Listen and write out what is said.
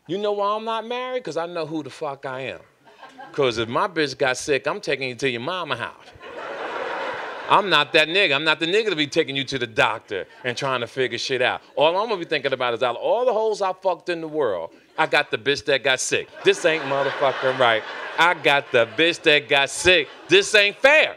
You know why I'm not married? Because I know who the fuck I am. Because if my bitch got sick, I'm taking you to your mama house. I'm not that nigga. I'm not the nigga to be taking you to the doctor and trying to figure shit out. All I'm gonna be thinking about is out of all the hoes I fucked in the world, I got the bitch that got sick. This ain't motherfucking right. I got the bitch that got sick. This ain't fair.